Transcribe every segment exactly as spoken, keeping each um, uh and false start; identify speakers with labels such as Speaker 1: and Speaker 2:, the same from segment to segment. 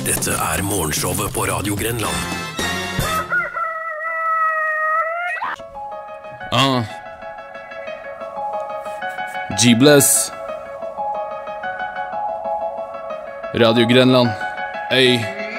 Speaker 1: Dette er morgenshowet på Radio Grenland.
Speaker 2: Uh. G-Bless Radio Grenland. Ey.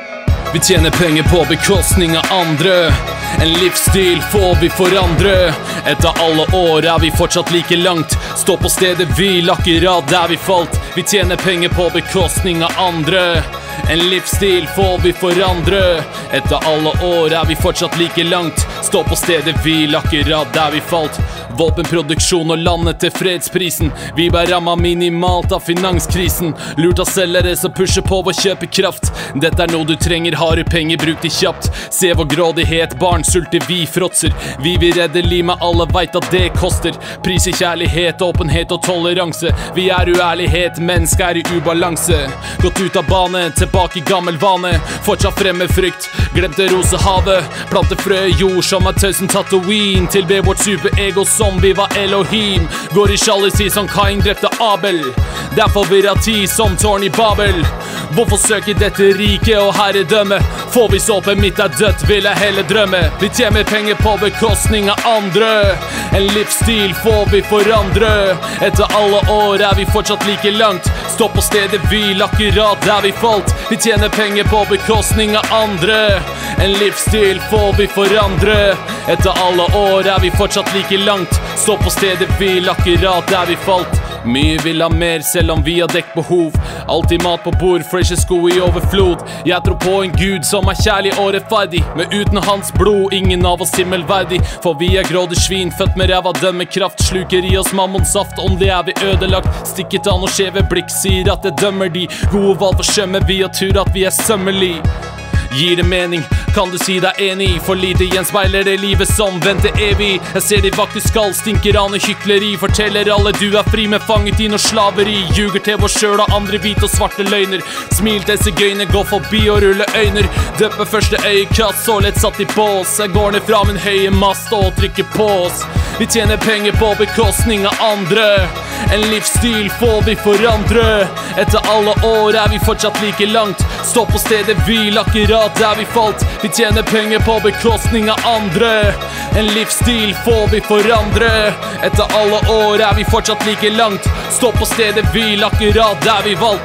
Speaker 2: Vi tjener penger på bekostning av andre. En livsstil får vi forandre. Etter alle år er vi fortsatt like langt. Stå på stedet hvil akkurat der vi falt. Vi tjener penger på bekostning av andre. En livsstil får vi forandre. Etter alle år er vi fortsatt like langt. Stå på stedet hvil akkurat der vi falt. Våpenproduksjon og landet til fredsprisen. Vi ble rammet minimalt av finanskrisen. Lurt av selgere som pusher på vår kjøpekraft. Dette er noe du trenger, harde penger, bruk de kjapt. Se vår grådighet, barn sulter, vi fråtser. Vi vil redde livet, alle vet at det koster. Priser kjærlighet, åpenhet og toleranse. Vi er uærlighet, mennesker er i ubalanse. Gått ut av bane, tilbake i gammel vane. Fortsatt fremme frykt, glemte rosehavet. Plante frø i jord som er tøysen Tatooine. Tilbe vårt superego som vi var Elohim. Går i sjalusi som Kain drepte Abel. Derfor vi har tid som tårn i Babel. Hvorfor søker dette rike og herredømme? Får vi såpe mitt er dødt, vil jeg heller drømme. Vi tjener penger på bekostning av andre. En livsstil får vi forandre. Etter alle år er vi fortsatt like langt. Stå på stedet hvil akkurat der vi falt. Vi tjener penger på bekostning av andre. En livsstil får vi forandre. Etter alle år er vi fortsatt like langt. Stå på stedet hvil akkurat der vi falt. Mye vil ha mer selv om vi har dekk behov. Alltid mat på bord, freshe sko i overflod. Jeg tror på en Gud som er kjærlig og rettferdig. Men uten hans blod, ingen av oss himmelverdig. For vi er grådig svin, født med ræva dømmekraft. Sluker i oss mammonssaft, åndelig er vi ødelagt. Stikket an og skjeve blikk sier at det dømmer de. Gode valg forsømmer vi og tur at vi er sømmelig. Gir det mening, kan du si deg enig? For lite gjenspeiler det livet som venter evig. Jeg ser de vakte skall, stinker an og hykleri. Forteller alle du er fri, men fanget i noe slaveri. Ljuger til vår sjøl og andre hvite og svarte løgner. Smil til sigøyner, gå forbi og rulle øyner. Døper første øyekast, så lett satt i bås. Jeg går ned fra min høye mast og trykker på oss. Vi tjener penger på bekostning av andre. En livsstil får vi forandre. Etter alle år er vi fortsatt like langt. Stå på stedet hvil akkurat der vi falt. Vi tjener penger på bekostning av andre. En livsstil får vi forandre. Etter alle år er vi fortsatt like langt. Stå på stedet hvil akkurat der vi valgt.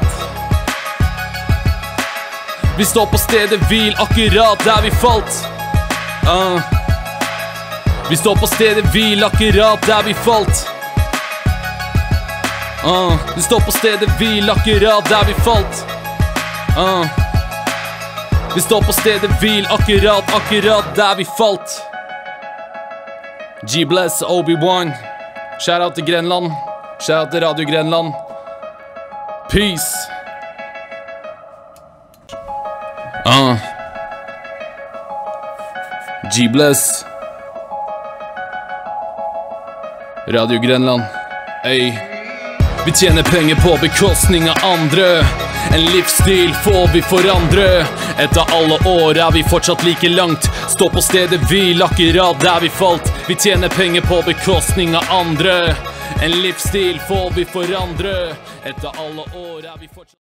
Speaker 2: Vi står på stedet hvil akkurat der vi falt. uh. Vi står på stedet hvil akkurat der vi falt. uh. Vi står på stedet hvil akkurat der vi falt. uh. Vi står på stedet hvil akkurat, akkurat der vi falt. G-Bless, Obi-Wan. Shout out til Grenland. Shout out til Radio Grenland. Peace. Uh. G-Bless. Radio Grenland. Ey. Vi tjener penger på bekostning av andre. En livsstil får vi forandre. Etter alle år er vi fortsatt like langt. Stå på stedet hvil akkurat der vi falt. Vi tjener penger på bekostning av andre. En livsstil får vi forandre. Etter alle år er vi fortsatt